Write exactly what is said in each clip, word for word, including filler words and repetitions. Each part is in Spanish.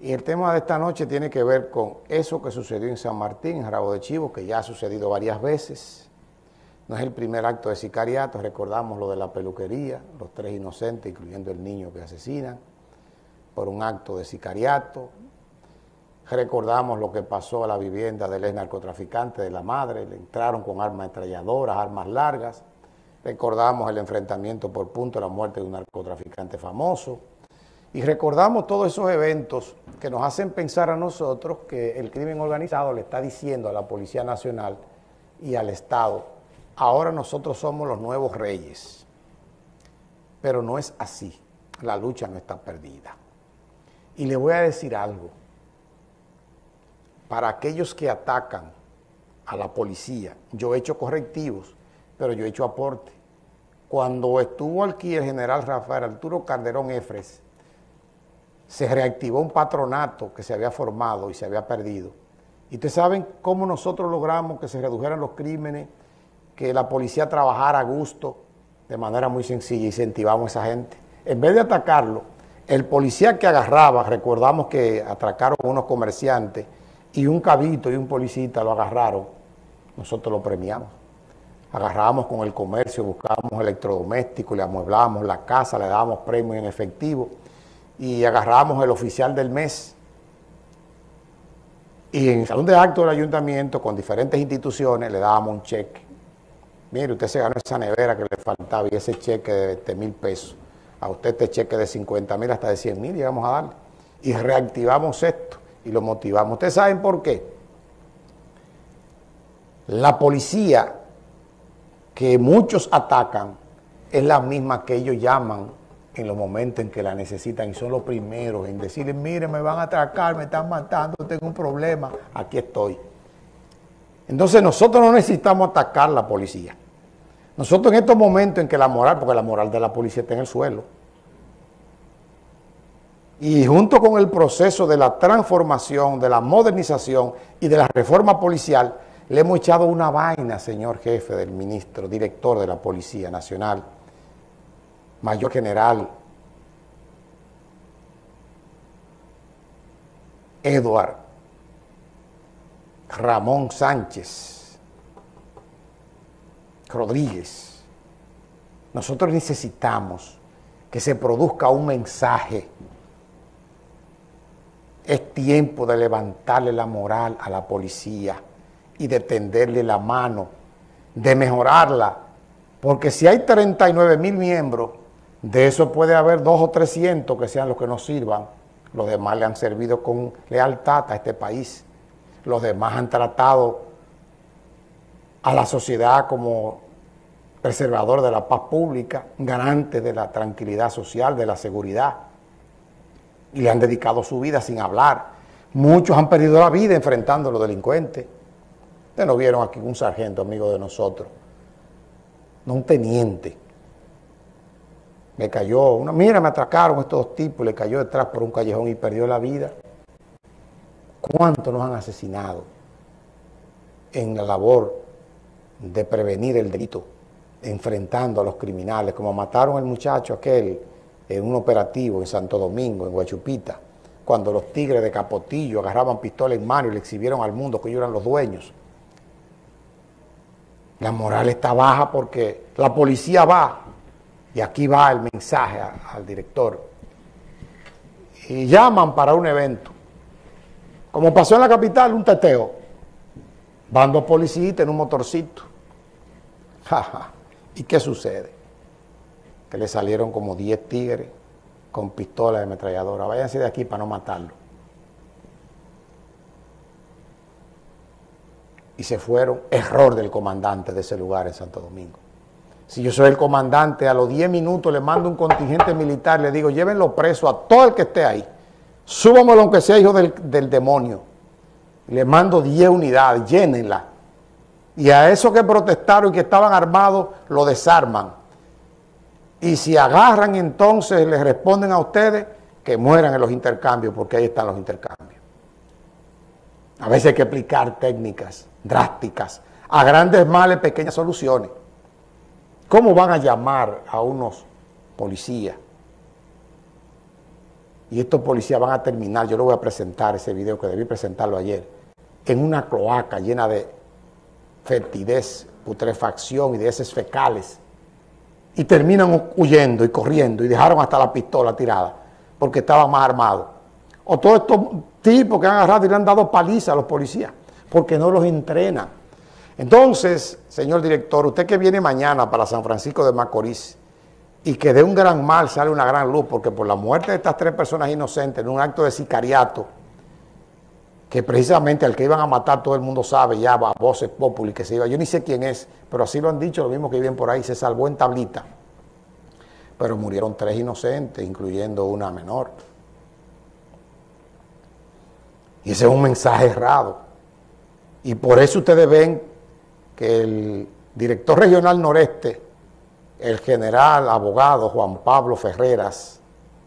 Y el tema de esta noche tiene que ver con eso que sucedió en San Martín, en Rabo de Chivo, que ya ha sucedido varias veces. No es el primer acto de sicariato, recordamos lo de la peluquería, los tres inocentes, incluyendo el niño que asesinan, por un acto de sicariato. Recordamos lo que pasó a la vivienda del ex narcotraficante de la madre, le entraron con armas ametralladoras, armas largas. Recordamos el enfrentamiento por punto de la muerte de un narcotraficante famoso. Y recordamos todos esos eventos que nos hacen pensar a nosotros que el crimen organizado le está diciendo a la Policía Nacional y al Estado: ahora nosotros somos los nuevos reyes. Pero no es así, la lucha no está perdida. Y le voy a decir algo, para aquellos que atacan a la policía, yo he hecho correctivos, pero yo he hecho aporte. Cuando estuvo aquí el general Rafael Arturo Calderón Efres, se reactivó un patronato que se había formado y se había perdido. Y ustedes saben cómo nosotros logramos que se redujeran los crímenes, que la policía trabajara a gusto, de manera muy sencilla, incentivamos a esa gente. En vez de atacarlo, el policía que agarraba, recordamos que atracaron a unos comerciantes y un cabito y un policista lo agarraron, nosotros lo premiamos. Agarrábamos con el comercio, buscábamos electrodomésticos, le amueblábamos la casa, le dábamos premios en efectivo y agarrábamos el oficial del mes. Y en el salón de actos del ayuntamiento, con diferentes instituciones, le dábamos un cheque. Mire, usted se ganó esa nevera que le faltaba y ese cheque de veinte mil pesos. A usted este cheque de cincuenta mil hasta de cien mil llegamos a darle. Y reactivamos esto y lo motivamos. ¿Ustedes saben por qué? La policía que muchos atacan es la misma que ellos llaman en los momentos en que la necesitan y son los primeros en decirles: mire, me van a atracar, me están matando, tengo un problema, aquí estoy. Entonces nosotros no necesitamos atacar a la policía. Nosotros en estos momentos en que la moral, porque la moral de la policía está en el suelo, y junto con el proceso de la transformación, de la modernización y de la reforma policial, le hemos echado una vaina, señor jefe del ministro, director de la Policía Nacional, mayor general Eduard Ramón Sánchez Rodríguez. Nosotros necesitamos que se produzca un mensaje. Es tiempo de levantarle la moral a la policía y de tenderle la mano, de mejorarla, porque si hay treinta y nueve mil miembros, de eso puede haber dos o trescientos que sean los que nos sirvan. Los demás le han servido con lealtad a este país. Los demás han tratado a la sociedad como preservador de la paz pública, garante de la tranquilidad social, de la seguridad, y le han dedicado su vida sin hablar. Muchos han perdido la vida enfrentando a los delincuentes. Ustedes no vieron aquí un sargento amigo de nosotros, no un teniente. Me cayó, una, mira, me atracaron estos dos tipos, le cayó detrás por un callejón y perdió la vida. ¿Cuántos nos han asesinado en la labor de prevenir el delito, enfrentando a los criminales, como mataron al muchacho aquel en un operativo en Santo Domingo, en Guachupita, cuando los tigres de Capotillo agarraban pistola en mano y le exhibieron al mundo que ellos eran los dueños? La moral está baja porque la policía va, y aquí va el mensaje a, al director, y llaman para un evento, como pasó en la capital, un teteo, van dos policías en un motorcito. Jaja. ¿Y qué sucede? Que le salieron como diez tigres con pistolas de ametralladora. Váyanse de aquí para no matarlo. Y se fueron. Error del comandante de ese lugar en Santo Domingo. Si yo soy el comandante, a los diez minutos le mando un contingente militar, le digo: llévenlo preso a todo el que esté ahí. Súbamelo aunque sea hijo del, del demonio. Le mando diez unidades, llénenla. Y a esos que protestaron y que estaban armados, lo desarman. Y si agarran, entonces les responden a ustedes que mueran en los intercambios, porque ahí están los intercambios. A veces hay que aplicar técnicas drásticas. A grandes males, pequeñas soluciones. ¿Cómo van a llamar a unos policías y estos policías van a terminar, yo lo voy a presentar ese video que debí presentarlo ayer, en una cloaca llena de fetidez, putrefacción y de heces fecales, y terminan huyendo y corriendo y dejaron hasta la pistola tirada porque estaban más armados. O todos estos tipos que han agarrado y le han dado paliza a los policías porque no los entrenan. Entonces, señor director, usted que viene mañana para San Francisco de Macorís y que de un gran mal sale una gran luz, porque por la muerte de estas tres personas inocentes en un acto de sicariato, que precisamente al que iban a matar todo el mundo sabe, ya va, voces populi, que se iba, yo ni sé quién es, pero así lo han dicho, lo mismo que viven por ahí, se salvó en tablita. Pero murieron tres inocentes, incluyendo una menor. Y ese es un mensaje errado. Y por eso ustedes ven que el director regional noreste, el general abogado Juan Pablo Ferreras,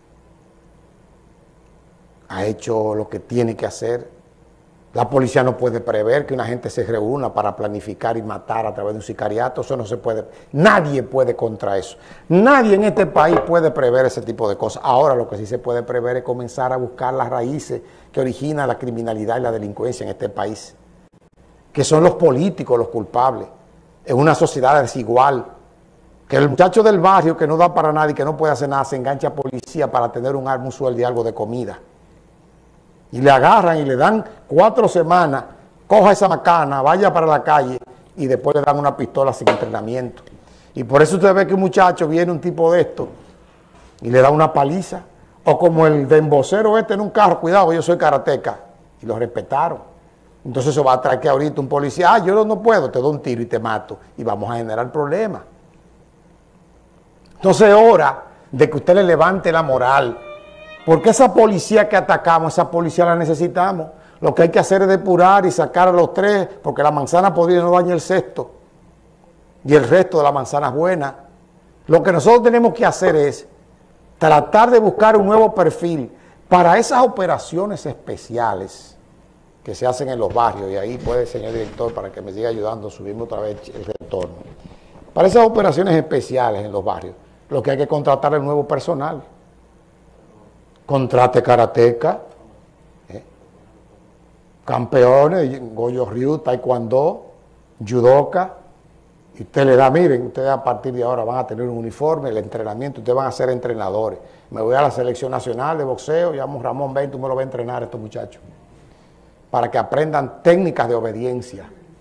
ha hecho lo que tiene que hacer. La policía no puede prever que una gente se reúna para planificar y matar a través de un sicariato. Eso no se puede. Nadie puede contra eso. Nadie en este país puede prever ese tipo de cosas. Ahora lo que sí se puede prever es comenzar a buscar las raíces que originan la criminalidad y la delincuencia en este país, que son los políticos los culpables, en una sociedad desigual, que el muchacho del barrio que no da para nada y que no puede hacer nada, se engancha a policía para tener un arma, un sueldo y algo de comida. Y le agarran y le dan cuatro semanas, coja esa macana, vaya para la calle y después le dan una pistola sin entrenamiento. Y por eso usted ve que un muchacho viene, un tipo de esto, y le da una paliza. O como el de embocero este en un carro, cuidado, yo soy karateca, y lo respetaron. Entonces eso va a traer que ahorita un policía, ah, yo no, no puedo, te doy un tiro y te mato, y vamos a generar problemas. Entonces es hora de que usted le levante la moral, porque esa policía que atacamos, esa policía la necesitamos. Lo que hay que hacer es depurar y sacar a los tres, porque la manzana podrida no daña el cesto, y el resto de la manzana es buena. Lo que nosotros tenemos que hacer es tratar de buscar un nuevo perfil para esas operaciones especiales que se hacen en los barrios, y ahí puede, señor director, para que me siga ayudando, subirme otra vez el retorno. Para esas operaciones especiales en los barrios, lo que hay que contratar es nuevo personal. Contrate karateca, ¿eh? campeones, Goyo Ryu, taekwondo, judoka, y usted le da, miren, ustedes a partir de ahora van a tener un uniforme, el entrenamiento, ustedes van a ser entrenadores. Me voy a la selección nacional de boxeo, llamo Ramón Ben, tú me lo vas a entrenar a estos muchachos, para que aprendan técnicas de obediencia.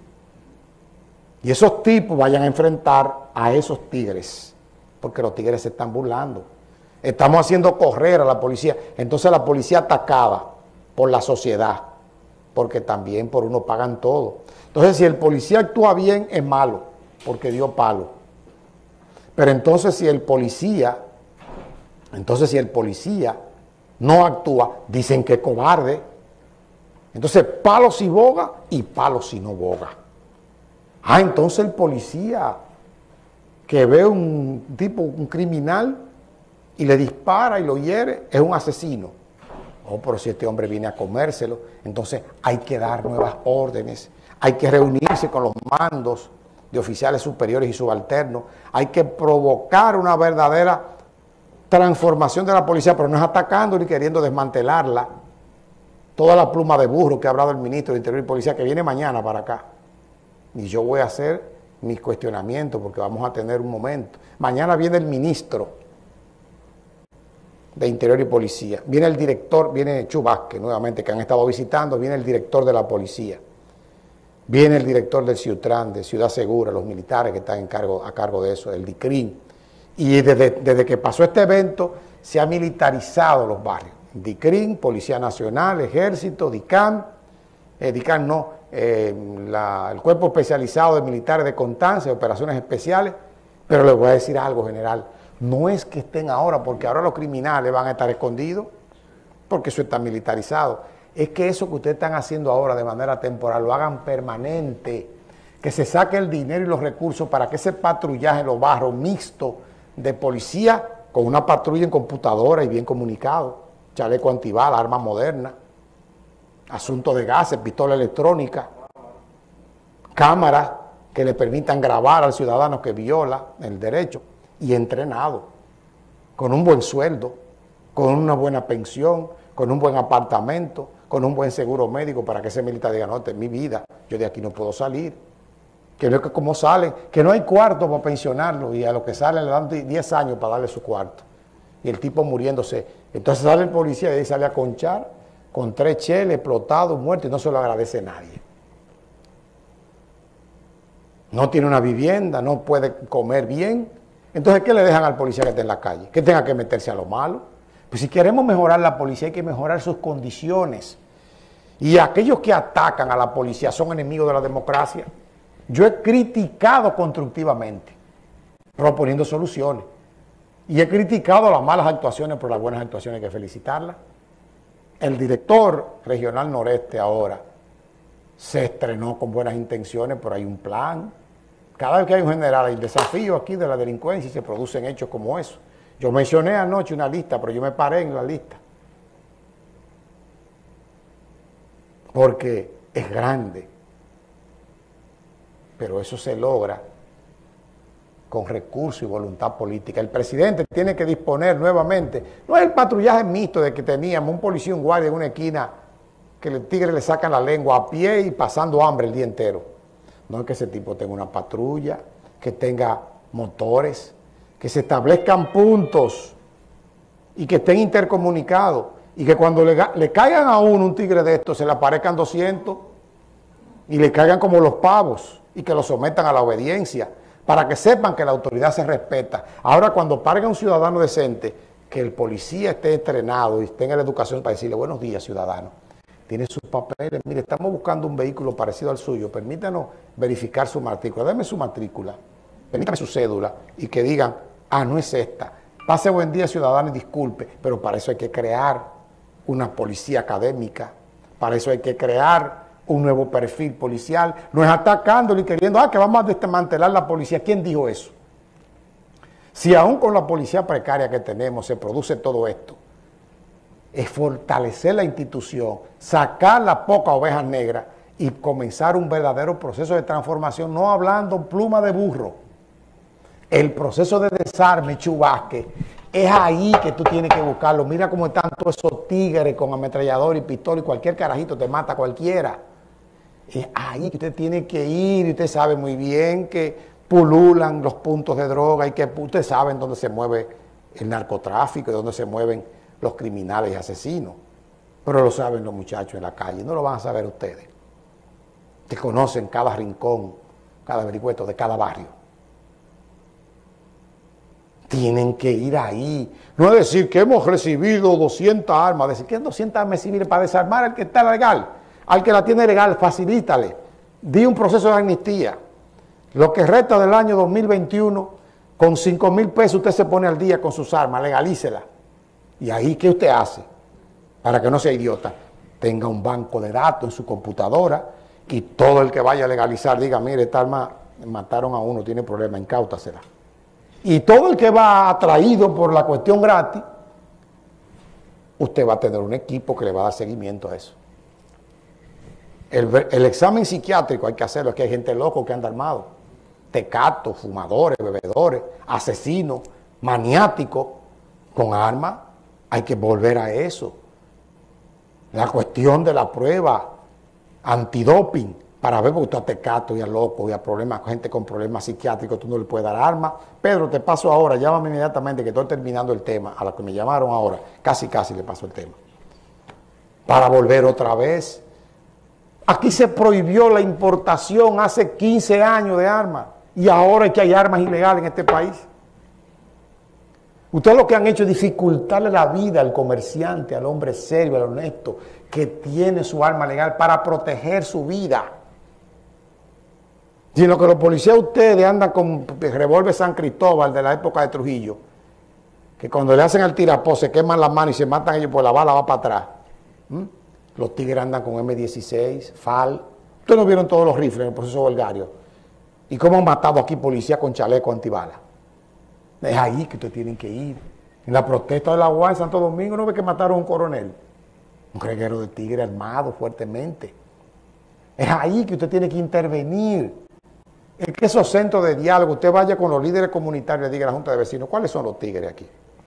Y esos tipos vayan a enfrentar a esos tigres, porque los tigres se están burlando. Estamos haciendo correr a la policía. Entonces la policía atacada por la sociedad, porque también por uno pagan todo. Entonces si el policía actúa bien es malo, porque dio palo. Pero entonces si el policía, entonces si el policía no actúa, dicen que es cobarde. Entonces palo si boga y palo si no boga. Ah, entonces el policía que ve un tipo, un criminal, y le dispara y lo hiere, es un asesino. Oh, pero si este hombre viene a comérselo, entonces hay que dar nuevas órdenes, hay que reunirse con los mandos de oficiales superiores y subalternos, hay que provocar una verdadera transformación de la policía, pero no es atacando ni queriendo desmantelarla. Toda la pluma de burro que ha hablado el ministro de Interior y Policía, que viene mañana para acá, y yo voy a hacer mis cuestionamientos porque vamos a tener un momento. Mañana viene el ministro de Interior y Policía, viene el director, viene Chu Vázquez nuevamente, que han estado visitando, viene el director de la policía, viene el director del Ciutran, de Ciudad Segura, los militares que están en cargo, a cargo de eso, el DICRIN. Y desde, desde que pasó este evento se ha militarizado los barrios. DICRIN, Policía Nacional, Ejército, DICAM, eh, DICAM no, eh, la, el Cuerpo Especializado de Militares de Constancia, de Operaciones Especiales. Pero les voy a decir algo, general, no es que estén ahora, porque ahora los criminales van a estar escondidos, porque eso está militarizado. Es que eso que ustedes están haciendo ahora de manera temporal, lo hagan permanente, que se saque el dinero y los recursos para que ese patrullaje en los barrios mixto de policía, con una patrulla en computadora y bien comunicado, chaleco antibala, armas modernas, asuntos de gases, pistola electrónica, cámaras que le permitan grabar al ciudadano que viola el derecho, y entrenado, con un buen sueldo, con una buena pensión, con un buen apartamento, con un buen seguro médico para que ese militar diga, no, esta es mi vida, yo de aquí no puedo salir. Que no es que como salen, que no hay cuarto para pensionarlo y a los que salen le dan diez años para darle su cuarto. Y el tipo muriéndose. Entonces sale el policía y ahí sale a conchar con tres cheles, explotados, muertos y no se lo agradece nadie. No tiene una vivienda, no puede comer bien. Entonces, ¿qué le dejan al policía que esté en la calle? Que tenga que meterse a lo malo. Pues si queremos mejorar la policía hay que mejorar sus condiciones. Y aquellos que atacan a la policía son enemigos de la democracia. Yo he criticado constructivamente, proponiendo soluciones. Y he criticado las malas actuaciones, pero las buenas actuaciones hay que felicitarlas. El director regional noreste ahora se estrenó con buenas intenciones, pero hay un plan. Cada vez que hay un general, hay desafío aquí de la delincuencia y se producen hechos como eso. Yo mencioné anoche una lista, pero yo me paré en la lista. Porque es grande. Pero eso se logra con recursos y voluntad política. El presidente tiene que disponer nuevamente, no es el patrullaje mixto de que teníamos un policía y un guardia en una esquina que el tigre le sacan la lengua a pie y pasando hambre el día entero. No es que ese tipo tenga una patrulla, que tenga motores, que se establezcan puntos y que estén intercomunicados y que cuando le, le caigan a uno un tigre de estos se le aparezcan doscientos y le caigan como los pavos y que lo sometan a la obediencia para que sepan que la autoridad se respeta. Ahora, cuando paren a un ciudadano decente, que el policía esté entrenado y tenga la educación para decirle, buenos días, ciudadano, tiene sus papeles, mire, estamos buscando un vehículo parecido al suyo, permítanos verificar su matrícula, dame su matrícula, permítame su cédula, y que digan, ah, no es esta, pase buen día, ciudadano, y disculpe, pero para eso hay que crear una policía académica, para eso hay que crear un nuevo perfil policial, no es atacándolo y queriendo, ah, que vamos a desmantelar la policía. ¿Quién dijo eso? Si aún con la policía precaria que tenemos se produce todo esto, es fortalecer la institución, sacar las pocas ovejas negras y comenzar un verdadero proceso de transformación, no hablando pluma de burro. El proceso de desarme, chubasque, es ahí que tú tienes que buscarlo. Mira cómo están todos esos tigres con ametrallador y pistola y cualquier carajito te mata a cualquiera. Es ahí que usted tiene que ir y usted sabe muy bien que pululan los puntos de droga y que usted sabe dónde se mueve el narcotráfico y dónde se mueven los criminales y asesinos. Pero lo saben los muchachos en la calle, no lo van a saber ustedes, que conocen cada rincón, cada vericueto de cada barrio. Tienen que ir ahí. No es decir que hemos recibido doscientas armas, decir que doscientas armas civiles para desarmar al que está legal. Al que la tiene legal, facilítale. Di un proceso de amnistía. Lo que resta del año dos mil veintiuno, con cinco mil pesos usted se pone al día con sus armas, legalícela. Y ahí, ¿qué usted hace? Para que no sea idiota, tenga un banco de datos en su computadora y todo el que vaya a legalizar diga, mire, esta arma mataron a uno, tiene problema, incáutasela. Y todo el que va atraído por la cuestión gratis, usted va a tener un equipo que le va a dar seguimiento a eso. El, el examen psiquiátrico hay que hacerlo, es que hay gente loco que anda armado. Tecatos, fumadores, bebedores, asesinos, maniáticos, con armas. Hay que volver a eso. La cuestión de la prueba antidoping, para ver, porque tú a tecato y a loco y a problemas, gente con problemas psiquiátricos, tú no le puedes dar armas. Pedro, te paso ahora, llámame inmediatamente que estoy terminando el tema, a la que me llamaron ahora, casi casi le paso el tema. Para volver otra vez. Aquí se prohibió la importación hace quince años de armas y ahora es que hay armas ilegales en este país. Ustedes lo que han hecho es dificultarle la vida al comerciante, al hombre serio, al honesto, que tiene su arma legal para proteger su vida. Sino que los policías ustedes andan con revólver San Cristóbal de la época de Trujillo, que cuando le hacen el tirapó se queman las manos y se matan ellos, pues la bala va para atrás. ¿Mm? Los tigres andan con eme dieciséis, FAL. Ustedes no vieron todos los rifles en el proceso Volgario. ¿Y cómo han matado aquí policías con chaleco antibalas? Es ahí que ustedes tienen que ir. En la protesta de la U A en Santo Domingo, ¿no ve que mataron a un coronel? Un reguero de tigre armado fuertemente. Es ahí que usted tiene que intervenir. En que esos centros de diálogo, usted vaya con los líderes comunitarios y diga a la Junta de Vecinos, ¿cuáles son los tigres aquí?